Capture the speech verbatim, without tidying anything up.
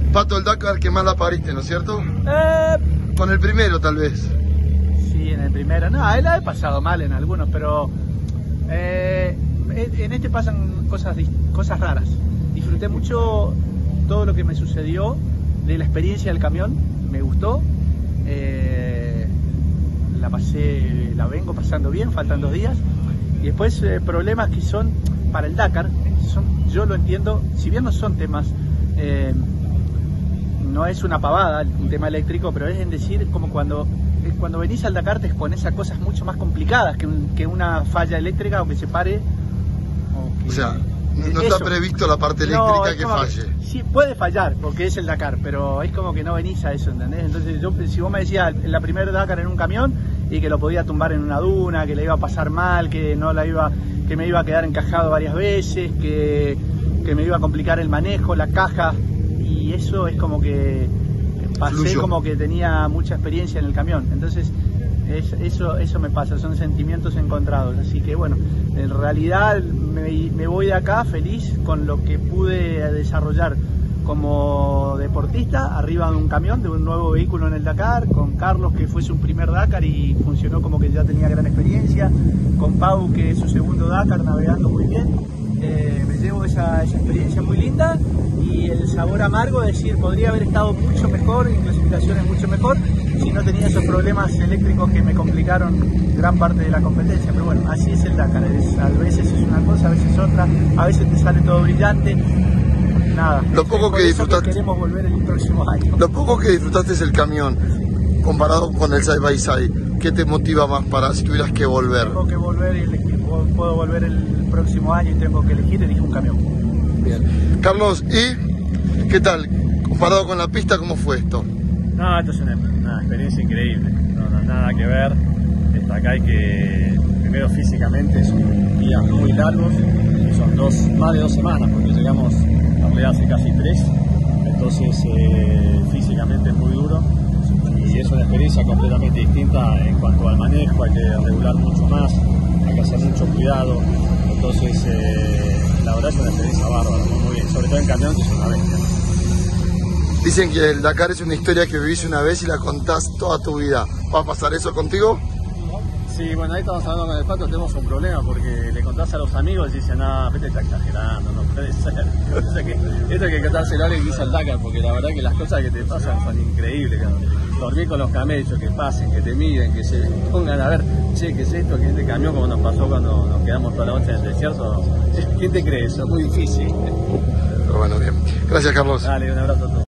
Pato, el Dakar que más la pariste, ¿no es cierto? Eh, Con el primero, tal vez. sí, en el primero. No, él la he pasado mal en algunos, pero eh, en este pasan cosas, cosas raras. Disfruté mucho todo lo que me sucedió de la experiencia del camión, me gustó. Eh, la pasé, la vengo pasando bien, faltan dos días. Y después eh, problemas que son para el Dakar, son, yo lo entiendo, si bien no son temas, eh, no es una pavada un tema eléctrico, pero es en decir como cuando, cuando venís al Dakar te expones a cosas mucho más complicadas que, un, que una falla eléctrica o que se pare. O, que, o sea, no eso. Está previsto la parte eléctrica no, que falle. Que, sí, puede fallar porque es el Dakar, pero es como que no venís a eso, ¿entendés? Entonces yo, si vos me decías en la primera Dakar en un camión y que lo podía tumbar en una duna, que le iba a pasar mal, que no la iba, que me iba a quedar encajado varias veces, que, que me iba a complicar el manejo, la caja, y eso es como que pasé Fluyo. Como que tenía mucha experiencia en el camión. Entonces es, eso, eso me pasa, son sentimientos encontrados. Así que bueno, en realidad me, me voy de acá feliz con lo que pude desarrollar como deportista arriba de un camión, de un nuevo vehículo en el Dakar, con Carlos que fue su primer Dakar y funcionó como que ya tenía gran experiencia, con Pau que es su segundo Dakar navegando muy bien. Eh, me llevo esa, esa experiencia muy linda y el sabor amargo de decir podría haber estado mucho mejor, en clasificaciones mucho mejor, si no tenía esos problemas eléctricos que me complicaron gran parte de la competencia. Pero bueno, así es el Dakar, es, a veces es una cosa, a veces otra, a veces te sale todo brillante. Nada, lo poco que disfrutaste, que queremos volver el próximo año. Lo poco que disfrutaste es el camión, comparado con el side by side. ¿Qué te motiva más para si tuvieras que volver? Tengo que volver y elegir, puedo volver el próximo año y tengo que elegir, elijo un camión. Bien. Carlos, ¿y qué tal? Comparado con la pista, ¿cómo fue esto? No, esto es una, una experiencia increíble, no, no, nada que ver. Destacar que primero físicamente son días muy largos, son dos, más de dos semanas, porque llegamos en realidad hace casi tres, entonces eh, físicamente es muy duro y es una experiencia completamente distinta en cuanto al manejo, hay que regular mucho más, hay que hacer mucho cuidado, entonces eh, la verdad es una experiencia bárbara, muy bien, sobre todo en camión que es una bestia. Dicen que el Dakar es una historia que vivís una vez y la contás toda tu vida. ¿Va a pasar eso contigo? Sí, bueno, ahí estamos hablando con el Pato, tenemos un problema porque le contás a los amigos y dicen, no, vete, está exagerando, no puede ser. Esto hay que, esto hay que contárselo a alguien que hizo el Dakar, porque la verdad que las cosas que te pasan son increíbles. Dormir con los camellos, que pasen, que te miden, que se pongan a ver, che, ¿qué es esto? Que este camión como nos pasó cuando nos quedamos toda la noche en el desierto. ¿Quién te cree eso? Es muy difícil. Pero bueno, bien. Gracias, Carlos. Dale, un abrazo a todos.